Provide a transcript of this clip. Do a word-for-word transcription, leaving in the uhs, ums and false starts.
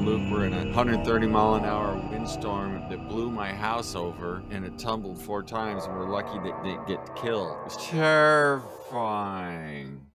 Luke were in a one hundred thirty mile an hour windstorm that blew my house over, and it tumbled four times, and we're lucky that it didn't get killed. It's terrifying.